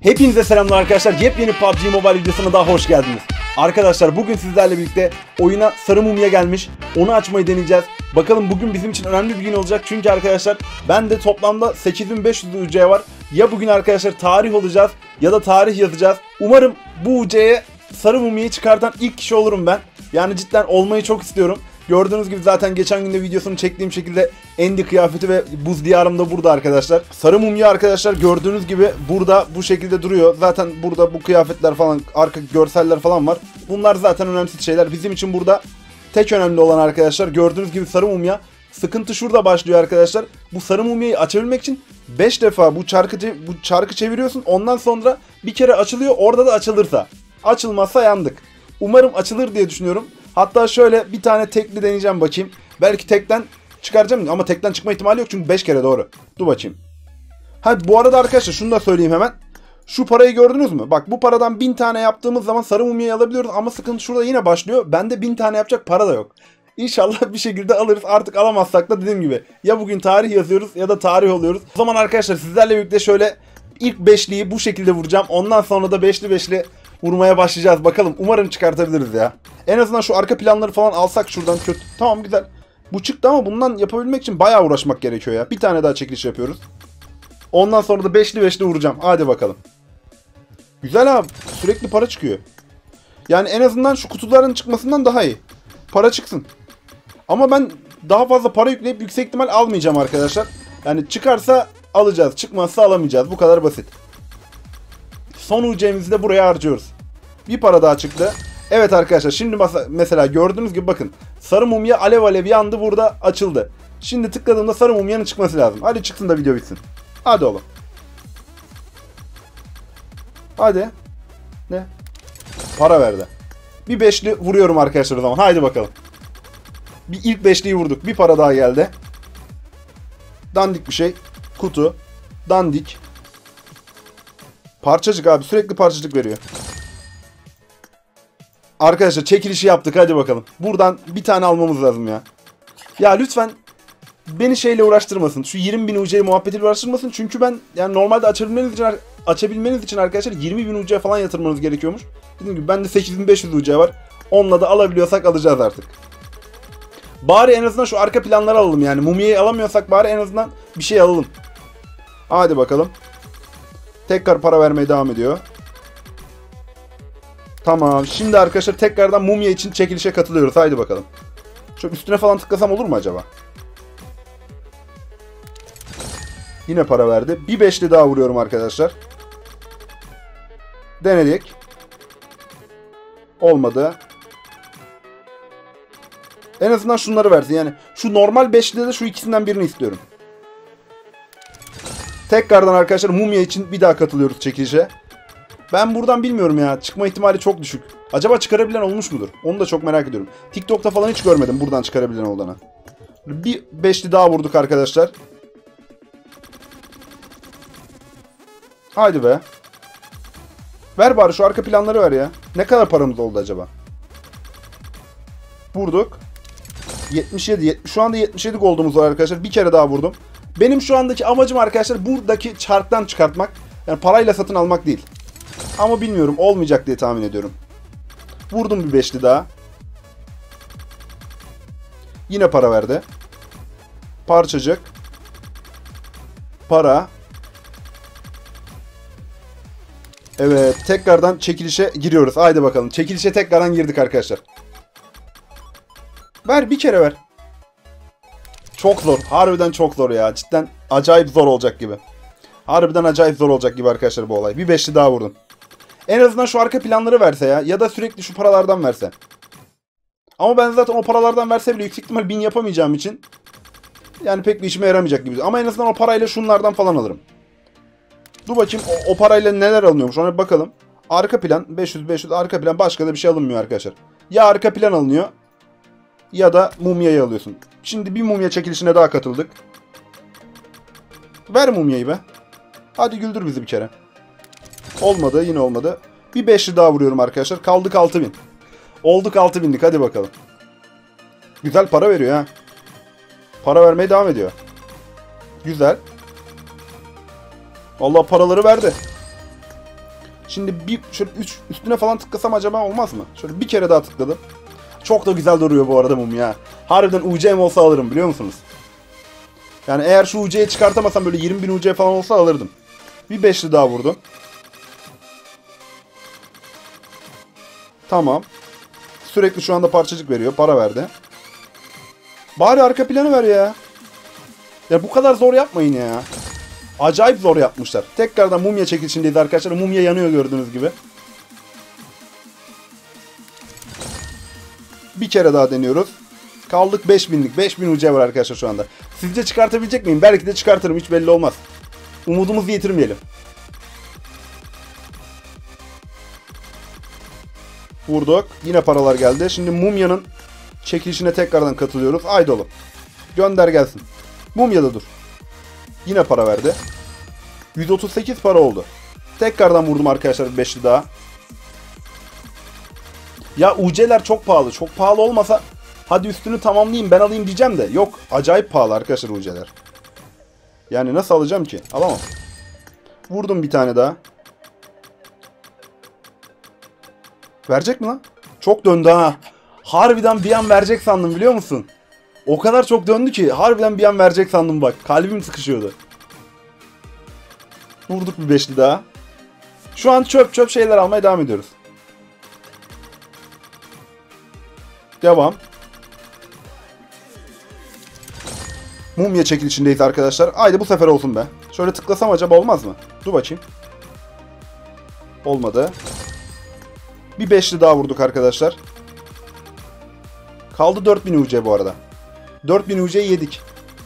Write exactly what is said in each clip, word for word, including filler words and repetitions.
Hepinize selamlar arkadaşlar. Yepyeni P U B G Mobile videosuna daha hoş geldiniz. Arkadaşlar bugün sizlerle birlikte oyuna sarı mumya gelmiş. Onu açmayı deneyeceğiz. Bakalım bugün bizim için önemli bir gün olacak. Çünkü arkadaşlar ben de toplamda sekiz bin beş yüz U C var. Ya bugün arkadaşlar tarih olacağız ya da tarih yazacağız. Umarım bu U C'ye sarı mumyayı çıkartan ilk kişi olurum ben. Yani cidden olmayı çok istiyorum. Gördüğünüz gibi zaten geçen günde videosunu çektiğim şekilde Andy kıyafeti ve buz diyarım da burada arkadaşlar. Sarı mumya arkadaşlar gördüğünüz gibi burada bu şekilde duruyor. Zaten burada bu kıyafetler falan, arka görseller falan var. Bunlar zaten önemsiz şeyler. Bizim için burada tek önemli olan arkadaşlar gördüğünüz gibi sarı mumya. Sıkıntı şurada başlıyor arkadaşlar. Bu sarı mumyayı açabilmek için beş defa bu çarkı, bu çarkı çeviriyorsun. Ondan sonra bir kere açılıyor. Orada da açılırsa. Açılmazsa yandık. Umarım açılır diye düşünüyorum. Hatta şöyle bir tane tekli deneyeceğim bakayım. Belki tekten çıkaracağım ama tekten çıkma ihtimali yok çünkü beş kere doğru. Dur bakayım. Ha bu arada arkadaşlar şunu da söyleyeyim hemen. Şu parayı gördünüz mü? Bak bu paradan bin tane yaptığımız zaman sarı mumyayı alabiliyoruz ama sıkıntı şurada yine başlıyor. Bende bin tane yapacak para da yok. İnşallah bir şekilde alırız. Artık alamazsak da dediğim gibi ya bugün tarih yazıyoruz ya da tarih oluyoruz. O zaman arkadaşlar sizlerle birlikte şöyle ilk beşliyi bu şekilde vuracağım. Ondan sonra da beşli beşli vurmaya başlayacağız. Bakalım umarım çıkartabiliriz ya. En azından şu arka planları falan alsak şuradan kötü. Tamam güzel. Bu çıktı ama bundan yapabilmek için bayağı uğraşmak gerekiyor ya. Bir tane daha çekiliş yapıyoruz. Ondan sonra da beşli beşli vuracağım. Hadi bakalım. Güzel abi. Sürekli para çıkıyor. Yani en azından şu kutuların çıkmasından daha iyi. Para çıksın. Ama ben daha fazla para yükleyip yüksek ihtimal almayacağım arkadaşlar. Yani çıkarsa alacağız. Çıkmazsa alamayacağız. Bu kadar basit. Son U C'mizi de buraya harcıyoruz. Bir para daha çıktı. Evet arkadaşlar şimdi mesela gördüğünüz gibi bakın. Sarı mumya alev alev yandı, burada açıldı. Şimdi tıkladığımda sarı mumyanın çıkması lazım. Hadi çıksın da video bitsin. Hadi oğlum. Hadi. Ne? Para verdi. Bir beşli vuruyorum arkadaşlar o zaman. Haydi bakalım. Bir ilk beşliyi vurduk. Bir para daha geldi. Dandik bir şey. Kutu. Dandik. Parçacık abi. Sürekli parçacık veriyor. Arkadaşlar çekilişi yaptık. Hadi bakalım. Buradan bir tane almamız lazım ya. Ya lütfen beni şeyle uğraştırmasın. Şu yirmi bin U C muhabbetiyle uğraştırmasın. Çünkü ben yani normalde açabilmeniz için, açabilmeniz için arkadaşlar yirmi bin U C falan yatırmanız gerekiyormuş. Dediğim gibi bende sekiz bin beş yüz U C var. Onunla da alabiliyorsak alacağız artık. Bari en azından şu arka planları alalım yani. Mumyayı alamıyorsak bari en azından bir şey alalım. Hadi bakalım. Tekrar para vermeye devam ediyor. Tamam. Şimdi arkadaşlar tekrardan mumya için çekilişe katılıyoruz. Haydi bakalım. Şu üstüne falan tıklasam olur mu acaba? Yine para verdi. Bir beşli daha vuruyorum arkadaşlar. Denedik. Olmadı. En azından şunları versin. Yani şu normal beşlide de şu ikisinden birini istiyorum. Tekrardan arkadaşlar mumya için bir daha katılıyoruz çekilişe. Ben buradan bilmiyorum ya. Çıkma ihtimali çok düşük. Acaba çıkarabilen olmuş mudur? Onu da çok merak ediyorum. TikTok'ta falan hiç görmedim buradan çıkarabilen olduğunu. Bir beşli daha vurduk arkadaşlar. Haydi be. Ver bari şu arka planları ver ya. Ne kadar paramız oldu acaba? Vurduk. yetmiş yedi. Şu anda yetmiş yedi gold'umuz var arkadaşlar. Bir kere daha vurdum. Benim şu andaki amacım arkadaşlar buradaki çarktan çıkartmak. Yani parayla satın almak değil. Ama bilmiyorum, olmayacak diye tahmin ediyorum. Vurdum bir beşli daha. Yine para verdi. Parçacık. Para. Evet, tekrardan çekilişe giriyoruz. Haydi bakalım. Çekilişe tekrardan girdik arkadaşlar. Ver bir kere ver. Çok zor. Harbiden çok zor ya. Cidden acayip zor olacak gibi. Harbiden acayip zor olacak gibi arkadaşlar bu olay. Bir beşli daha vurdum. En azından şu arka planları verse ya. Ya da sürekli şu paralardan verse. Ama ben zaten o paralardan verse bile yüksek ihtimal bin yapamayacağım için yani pek bir işime yaramayacak gibi. Ama en azından o parayla şunlardan falan alırım. Dur bakayım o, o parayla neler alınıyormuş. Ona bir bakalım. Arka plan beş yüz beş yüz arka plan, başka da bir şey alınmıyor arkadaşlar. Ya arka plan alınıyor ya da mumyayı alıyorsun. Şimdi bir mumya çekilişine daha katıldık. Ver mumyayı be. Hadi güldür bizi bir kere. Olmadı, yine olmadı. Bir beşli daha vuruyorum arkadaşlar. Kaldık altı bin. Olduk altı binlik, hadi bakalım. Güzel para veriyor ha. Para vermeye devam ediyor. Güzel. Vallahi paraları verdi. Şimdi bir şöyle üç, üstüne falan tıklasam acaba olmaz mı? Şöyle bir kere daha tıkladım. Çok da güzel duruyor bu arada mum ya. Harbiden U C'm olsa alırım biliyor musunuz? Yani eğer şu U C'yi çıkartamasam böyle yirmi bin U C falan olsa alırdım. Bir beşli daha vurdum. Tamam. Sürekli şu anda parçacık veriyor. Para verdi. Bari arka planı ver ya. Ya bu kadar zor yapmayın ya. Acayip zor yapmışlar. Tekrardan mumya çekilişindeyiz arkadaşlar. Mumya yanıyor gördüğünüz gibi. Bir kere daha deniyoruz. Kaldık beş binlik. beş bin U C var arkadaşlar şu anda. Sizce çıkartabilecek miyim? Belki de çıkartırım. Hiç belli olmaz. Umudumuzu yitirmeyelim. Vurduk. Yine paralar geldi. Şimdi mumyanın çekilişine tekrardan katılıyoruz. Haydi oğlum. Gönder gelsin. Mumyada dur. Yine para verdi. yüz otuz sekiz para oldu. Tekrardan vurdum arkadaşlar bir beşli daha. Ya U C'ler çok pahalı. Çok pahalı olmasa hadi üstünü tamamlayayım ben alayım diyeceğim de. Yok. Acayip pahalı arkadaşlar U C'ler. Yani nasıl alacağım ki? Alamam. Vurdum bir tane daha. Verecek mi lan? Çok döndü ha. Harbiden bir an verecek sandım biliyor musun? O kadar çok döndü ki harbiden bir an verecek sandım bak. Kalbim sıkışıyordu. Vurduk bir beşli daha. Şu an çöp çöp şeyler almaya devam ediyoruz. Devam. Mumya çekilişindeyiz arkadaşlar. Haydi bu sefer olsun be. Şöyle tıklasam acaba olmaz mı? Dur bakayım. Olmadı. Bir beşli daha vurduk arkadaşlar. Kaldı dört bin U C bu arada. dört bin U C'yi yedik.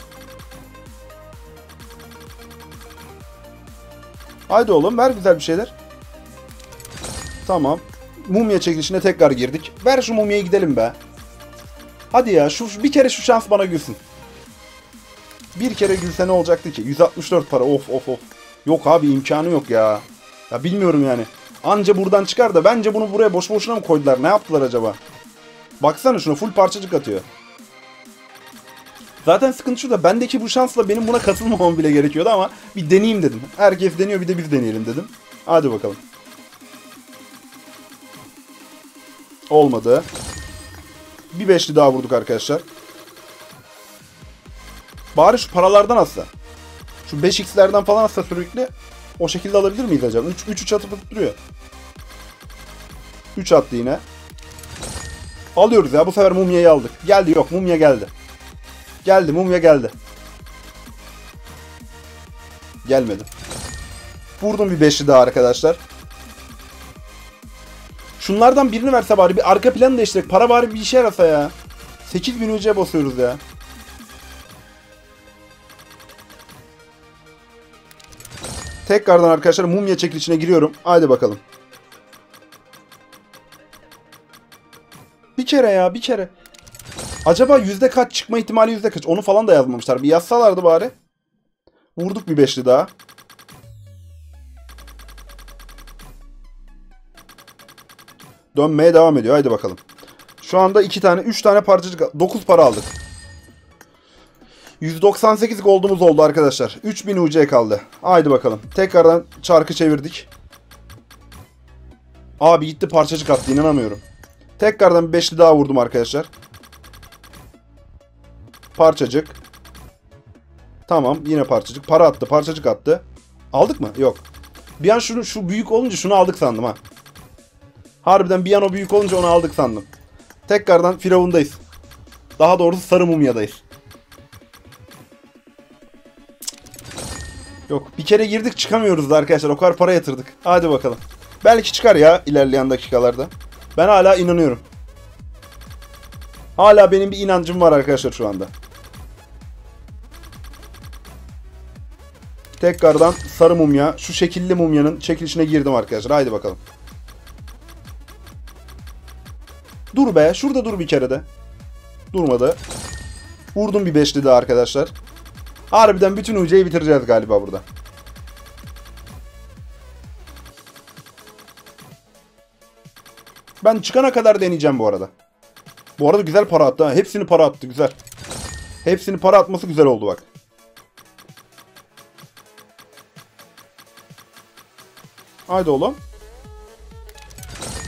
Haydi oğlum ver güzel bir şeyler. Tamam. Mumya çekilişine tekrar girdik. Ver şu mumyaya gidelim be. Hadi ya şu bir kere şu şans bana gülsün. Bir kere gülse ne olacaktı ki? yüz altmış dört para. Of of of. Yok abi imkanı yok ya. Ya bilmiyorum yani. Anca buradan çıkar da bence bunu buraya boş boşuna mı koydular? Ne yaptılar acaba? Baksana şuna full parçacık atıyor. Zaten sıkıntı şu da bendeki bu şansla benim buna katılmamam bile gerekiyordu ama bir deneyeyim dedim. Herkes deniyor bir de biz deneyelim dedim. Hadi bakalım. Olmadı. Bir beşli daha vurduk arkadaşlar. Bari şu paralardan atsa. Şu beş x'lerden falan atsa sürekli o şekilde alabilir miyiz acaba? üç üç atıp duruyor. üç attı yine. Alıyoruz ya bu sefer mumyayı aldık. Geldi yok mumya geldi. Geldi mumya geldi. Gelmedi. Vurdum bir beşli daha arkadaşlar. Şunlardan birini verse bari bir arka planı değiştirek. Para bari bir işe yarasa ya. sekiz bin U C basıyoruz ya. Tekrardan arkadaşlar mumya çekilişine giriyorum. Haydi bakalım. Bir kere ya bir kere. Acaba yüzde kaç çıkma ihtimali yüzde kaç? Onu falan da yazmamışlar. Bir yazsalardı bari. Vurduk bir beşli daha. Dönmeye devam ediyor. Haydi bakalım. Şu anda iki tane, üç tane parçacık, dokuz para aldık. yüz doksan sekiz gold'umuz oldu arkadaşlar. üç bin U C kaldı. Haydi bakalım. Tekrardan çarkı çevirdik. Abi gitti parçacık attı. İnanamıyorum. Tekrardan bir beşli daha vurdum arkadaşlar. Parçacık. Tamam. Yine parçacık. Para attı. Parçacık attı. Aldık mı? Yok. Bir an şunu, şu büyük olunca şunu aldık sandım ha. Harbiden bir an o büyük olunca onu aldık sandım. Tekrardan Firavun'dayız. Daha doğrusu Sarı Mumya'dayız. Yok. Bir kere girdik çıkamıyoruz da arkadaşlar. O kadar para yatırdık. Hadi bakalım. Belki çıkar ya ilerleyen dakikalarda. Ben hala inanıyorum. Hala benim bir inancım var arkadaşlar şu anda. Tekrardan sarı mumya. Şu şekilli mumyanın çekilişine girdim arkadaşlar. Haydi bakalım. Dur be. Şurada dur bir kere de. Durmadı. Vurdum bir beşli daha arkadaşlar. Harbiden bütün U C'yi bitireceğiz galiba burada. Ben çıkana kadar deneyeceğim bu arada. Bu arada güzel para attı ha. Hepsini para attı. Güzel. Hepsini para atması güzel oldu bak. Haydi oğlum.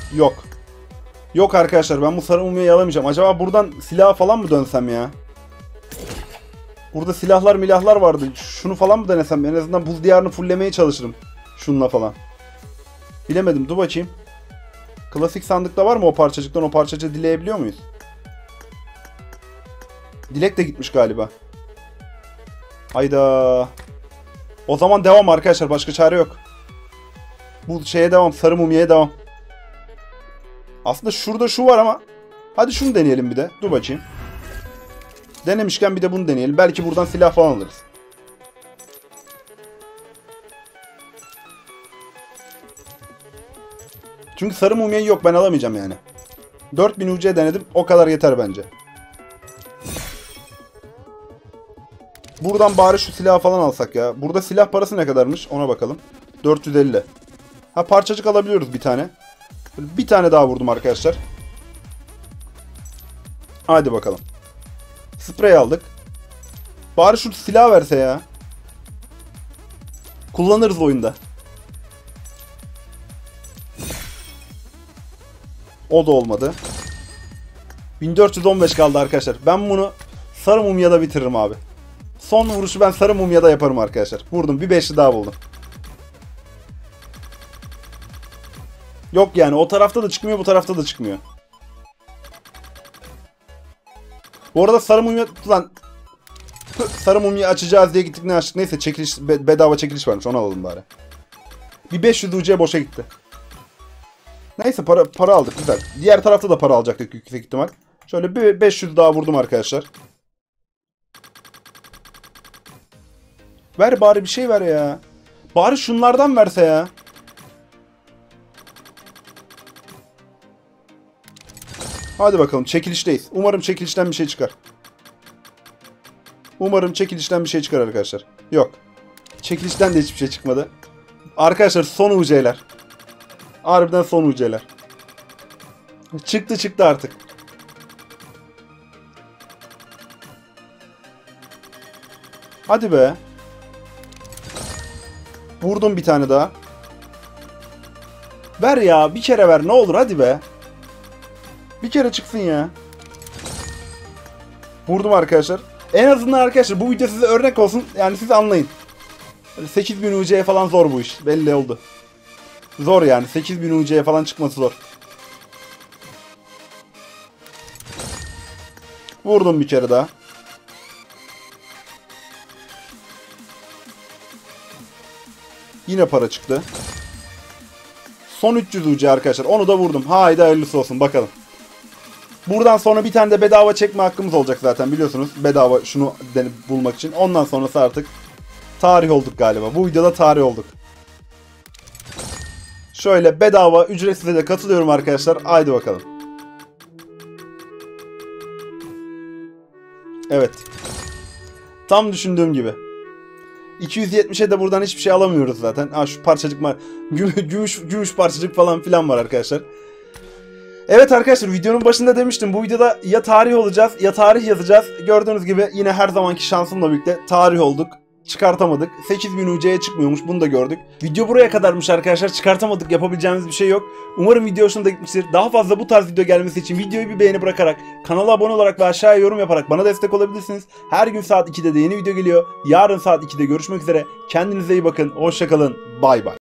Yok. Yok arkadaşlar, ben bu sarı mumyayı alamayacağım. Acaba buradan silah falan mı dönsem ya? Burada silahlar milahlar vardı. Şunu falan mı denesem? En azından buz diyarını fulllemeye çalışırım. Şununla falan. Bilemedim. Dur bakayım. Klasik sandıkta var mı o parçacıktan? O parçacığı dileyebiliyor muyuz? Dilek de gitmiş galiba. Hayda. O zaman devam arkadaşlar. Başka çare yok. Bu şeye devam. Sarı mumyaya devam. Aslında şurada şu var ama. Hadi şunu deneyelim bir de. Dur bakayım. Denemişken bir de bunu deneyelim. Belki buradan silah falan alırız. Çünkü sarı mumyayı yok. Ben alamayacağım yani. dört bin U C denedim. O kadar yeter bence. Buradan bari şu silahı falan alsak ya. Burada silah parası ne kadarmış? Ona bakalım. dört yüz elli. Ha, parçacık alabiliyoruz bir tane. Bir tane daha vurdum arkadaşlar. Hadi bakalım. Sprey aldık. Bari şu silah verse ya. Kullanırız oyunda. O da olmadı. bin dört yüz on beş kaldı arkadaşlar. Ben bunu sarı mumyada bitiririm abi. Son vuruşu ben sarı mumyada yaparım arkadaşlar. Vurdum. Bir beşli daha buldum. Yok yani. O tarafta da çıkmıyor. Bu tarafta da çıkmıyor. Bu arada sarı mumya... Lan... Sarı mumya açacağız diye gittik, ne açtık. Neyse, çekiliş, bedava çekiliş varmış. Onu alalım bari. Bir beş yüz U C boşa gitti. Neyse, para para aldık. Güzel. Diğer tarafta da para alacaktık yüksek ihtimal. Şöyle bir beş yüz daha vurdum arkadaşlar. Ver bari bir şey ver ya. Bari şunlardan verse ya. Hadi bakalım, çekilişteyiz. Umarım çekilişten bir şey çıkar. Umarım çekilişten bir şey çıkar arkadaşlar. Yok. Çekilişten de hiçbir şey çıkmadı. Arkadaşlar son U C'ler. Harbiden son U C'ler. Çıktı çıktı artık. Hadi be. Vurdum bir tane daha. Ver ya, bir kere ver ne olur, hadi be. Bir kere çıksın ya. Vurdum arkadaşlar. En azından arkadaşlar bu video size örnek olsun. Yani siz anlayın. sekiz bin U C'ye falan zor bu iş. Belli oldu. Zor yani. sekiz bin U C'ye falan çıkması zor. Vurdum bir kere daha. Yine para çıktı. Son üç yüz U C arkadaşlar. Onu da vurdum. Haydi hayırlısı olsun bakalım. Buradan sonra bir tane de bedava çekme hakkımız olacak zaten, biliyorsunuz. Bedava şunu bulmak için. Ondan sonrası artık tarih olduk galiba. Bu videoda tarih olduk. Şöyle bedava ücretsiz de katılıyorum arkadaşlar. Haydi bakalım. Evet. Tam düşündüğüm gibi. iki yüz yetmişe de buradan hiçbir şey alamıyoruz zaten. Ha, şu parçacık var. Gümüş, gümüş parçacık falan filan var arkadaşlar. Evet arkadaşlar, videonun başında demiştim. Bu videoda ya tarih olacağız ya tarih yazacağız. Gördüğünüz gibi yine her zamanki şansımla birlikte tarih olduk. Çıkartamadık. sekiz bin U C'ye çıkmıyormuş. Bunu da gördük. Video buraya kadarmış arkadaşlar. Çıkartamadık. Yapabileceğimiz bir şey yok. Umarım video hoşunuza gitmiştir. Daha fazla bu tarz video gelmesi için videoyu bir beğeni bırakarak, kanala abone olarak ve aşağıya yorum yaparak bana destek olabilirsiniz. Her gün saat ikide de yeni video geliyor. Yarın saat ikide görüşmek üzere. Kendinize iyi bakın. Hoşça kalın. Bay bay.